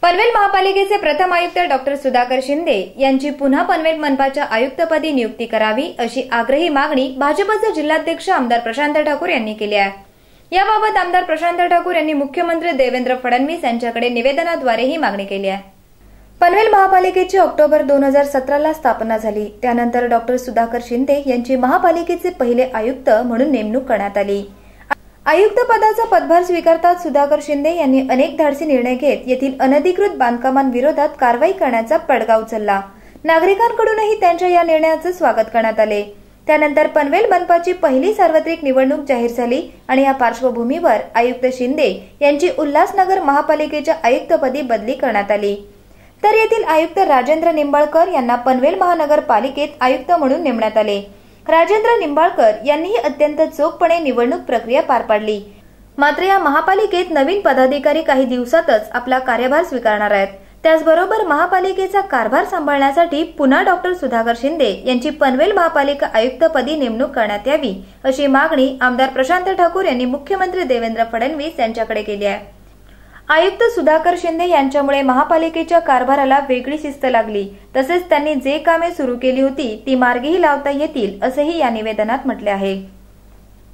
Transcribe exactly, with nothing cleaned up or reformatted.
पनवेल महापालिकेचे प्रथम आयुक्त डॉक्टर सुधाकर शिंदे यांची पुन्हा पनवेल मनपाच्या आयुक्तपदी नियुक्ती करावी अशी आग्रही मागणी भाजपचे जिल्हाध्यक्ष आमदार प्रशांत ठाकूर यांनी केली आहे। याबाबत आमदार प्रशांत ठाकूर यांनी मुख्यमंत्री देवेंद्र फडणवीस यांच्याकडे निवेदनाद्वारे ही मागणी केली आहे। पनवेल महापालिकेची ऑक्टोबर दोन हजार सतरा ला स्थापना झाली। त्यानंतर डॉक्टर सुधाकर शिंदे यांची महापालिकेचे पहिले आयुक्त म्हणून नेमणूक करण्यात आली। आयुक्त पदाचा पदभार स्वीकारताच सुधाकर शिंदे यांनी अनेक धाडसी निर्णय घेत येथील अनधिकृत बांधकामांविरोधात कारवाई करण्याचा पडगा उचलला। नागरिकांकडूनही त्यांच्या या निर्णयाचे स्वागत करण्यात आले। त्यानंतर पनवेल मनपाची पहिली सार्वत्रिक निवडणूक जाहीर झाली आणि या पार्श्वभूमीवर आयुक्त शिंदे यांची उल्हासनगर महापालिकेच्या आयुक्तपदी बदली करण्यात आली। तर येथील आयुक्त राजेंद्र निंबाळकर यांना पनवेल महानगरपालिकेत आयुक्त म्हणून नेमण्यात आले। राजेंद्र निंबाळकर यांनीही अत्यंत चोखपणे निवडणूक प्रक्रिया पार पाडली। मात्र या महापालिकेत नवीन पदाधिकारी काही दिवसातच आपला कार्यभार स्वीकारणार आहेत। त्याचबरोबर महापालिकेचा कारभार सांभाळण्यासाठी पुन्हा डॉक्टर सुधाकर शिंदे यांची पनवेल महापालिका आयुक्तपदी नेमणूक करण्यात यावी अशी मागणी आमदार प्रशांत ठाकूर यांनी मुख्यमंत्री देवेंद्र फडणवीस यांच्याकडे केली आहे। आयुक्त सुधाकर शिंदे यांच्यामुळे महापालिकेच्या कारभाराला वेगळी शिस्त लागली, तसेच त्यांनी जे कामे सुरू केली होती ती मार्गीही लावता येतील असेही या निवेदनात म्हटले आहे।